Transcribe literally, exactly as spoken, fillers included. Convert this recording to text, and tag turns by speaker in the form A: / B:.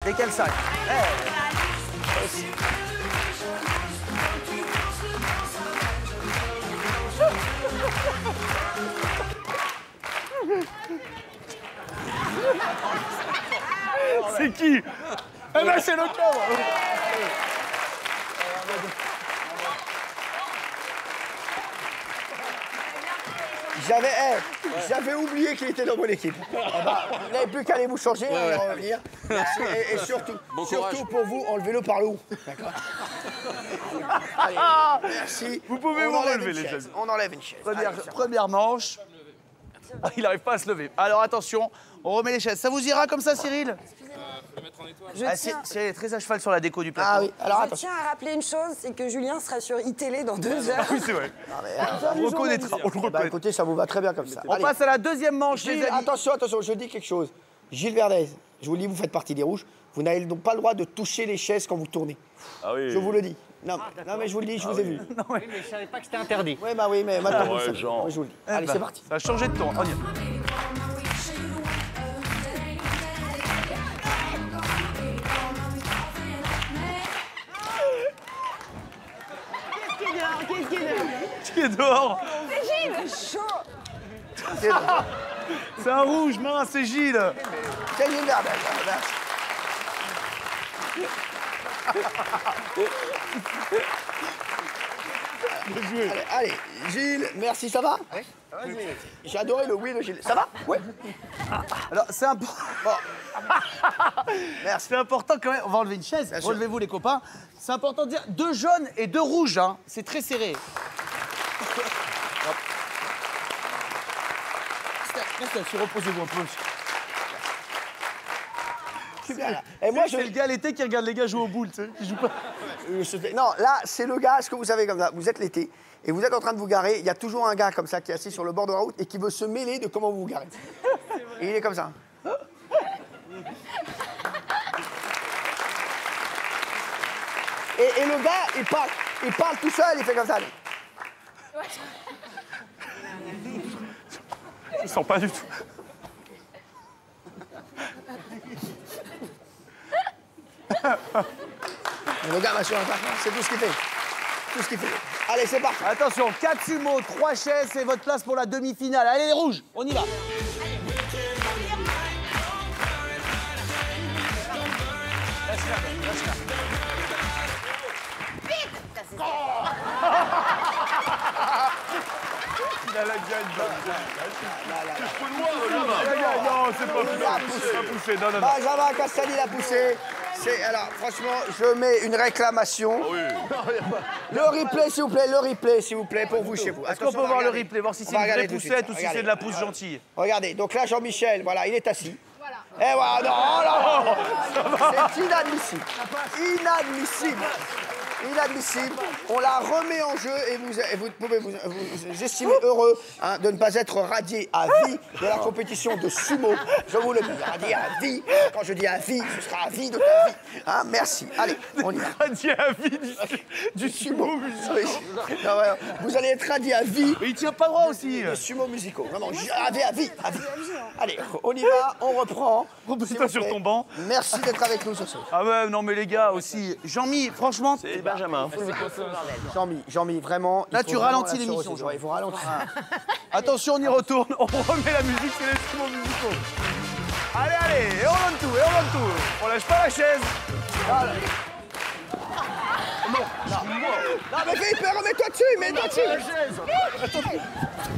A: et qu'elle s'arrête. Eh. C'est qui? Eh ben c'est le pauvre.
B: J'avais eh, j'avais oublié qu'il était dans mon équipe. Eh ben, vous n'avez plus qu'à aller vous changer et ouais, ouais. revenir. Merci. Et, et surtout, bon surtout pour vous, enlevez-le par le haut. D'accord. Allez, merci.
A: Vous pouvez
B: on
A: vous
B: enlève
A: relever
B: une
A: les
B: chaise.
A: amis.
B: On enlève une chaise.
A: Première,
B: Allez,
A: première manche. Ah, il n'arrive pas à se lever. Alors attention, on remet les chaises. Ça vous ira comme ça, Cyril?
C: Je
A: ah,
C: tiens...
A: C'est très à cheval sur la déco du plateau.
B: Ah oui, alors
C: Je
B: attention.
C: tiens à rappeler une chose, c'est que Julien sera sur iTélé dans deux heures.
A: Ah oui, c'est vrai.
B: Non, mais, euh,
A: On reconnaîtra. On le
B: bah,
A: reconnaîtra.
B: écoutez, ça vous va très bien comme ça.
A: On
B: Allez.
A: passe à la deuxième manche,
B: Gilles,
A: les amis.
B: attention, attention, je dis quelque chose. Gilles Verdez, je vous le dis, vous faites partie des rouges. Vous n'avez donc pas le droit de toucher les chaises quand vous tournez.
D: Ah oui.
B: Je vous le dis. Non, ah, non mais je vous le dis, je
D: ah
B: vous ai
D: oui.
B: vu.
A: Non, mais...
E: Oui, mais je savais pas que c'était interdit.
B: Oui, bah oui, mais maintenant,
D: Ah,
B: vous
D: ouais,
B: le savez.
D: genre.
B: Moi, je vous le dis.
A: Eh
B: Allez,
A: ben,
B: c'est parti.
A: Ça a changé de ton. On y va. Qui est dehors?
C: C'est Gilles. Chaud.
A: C'est un rouge, mince, c'est Gilles.
B: C'est Gilles Verdez. Allez, allez, Gilles, merci, ça va? Oui. J'ai adoré le oui de Gilles. Ça va? Oui.
A: Alors, c'est important.
B: Bon. Merci.
A: C'est important quand même. On va enlever une chaise. Relevez-vous, les copains. C'est important de dire deux jaunes et deux rouges. Hein. C'est très serré. Reposez-vous un peu.
B: Super, là. Et moi, je...
A: C'est le gars l'été qui regarde les gars jouer au boule, tu sais, qui joue pas.
B: Non, là, c'est le gars, ce que vous savez comme ça, vous êtes l'été, et vous êtes en train de vous garer, il y a toujours un gars comme ça qui est assis sur le bord de la route et qui veut se mêler de comment vous vous garez. Et il est comme ça. Et, et le gars, il parle, il parle tout seul, il fait comme ça.
A: Je sens pas du tout.
B: Et le gars va sur un parfum, c'est tout ce qu'il fait. Tout ce qu'il fait. Allez, c'est parti.
A: Attention, quatre sumos, trois chaises, c'est votre place pour la demi-finale. Allez, les rouges, on y va. Il a la gueule. Non, c'est pas poussé. Non, non, non.
B: Benjamin Castaldi l'a poussé. C'est, alors, franchement, je mets une réclamation.
D: Oui.
B: Le replay, s'il vous plaît, le replay, s'il vous plaît, pour vous, chez vous.
A: Est-ce qu'on peut voir le replay, voir si c'est une vraie poussette ou si
B: Regardez.
A: c'est de la pousse gentille?
B: Regardez, donc là, Jean-Michel, voilà, il est assis. Voilà. Et voilà, non, oh là, c'est inadmissible. Inadmissible. Inadmissible. On la remet en jeu et vous, et vous pouvez vous, vous, vous estimer heureux hein, de ne pas être radié à vie de la compétition de sumo. Je vous le dis, radié à vie. Quand je dis à vie, ce sera à vie de ta vie. Hein, merci. Allez, on y va.
A: Radié à vie du, du sumo.
B: Oui. Non, ouais, vous allez être radié à vie.
A: Mais il tient pas droit aussi.
B: Les sumo musicaux. Vraiment, radié à vie. À vie. Allez, on y va, on reprend.
A: Repose-toi sur ton banc.
B: Merci d'être avec nous ce soir.
A: Ah ouais, non mais les gars aussi. Jean-Mi, franchement.
D: C'est Benjamin.
B: Jean-Mi, Jean-Mi, vraiment.
A: Là, tu ralentis
B: l'émission.
A: l'émission, Jean.
B: Il faut ralentir.
A: Attention, on y retourne. On remet la musique, c'est les sumos musicaux. Allez, allez, et on donne tout, et on donne tout. On lâche pas la chaise. Voilà.
B: Non, non, non, mais Philippe, remets-toi dessus, mets-toi dessus.